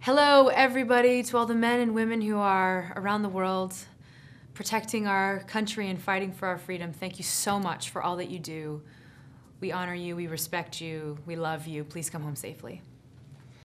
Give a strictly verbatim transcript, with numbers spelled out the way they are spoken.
Hello, everybody, to all the men and women who are around the world protecting our country and fighting for our freedom. Thank you so much for all that you do. We honor you, we respect you, we love you. Please come home safely.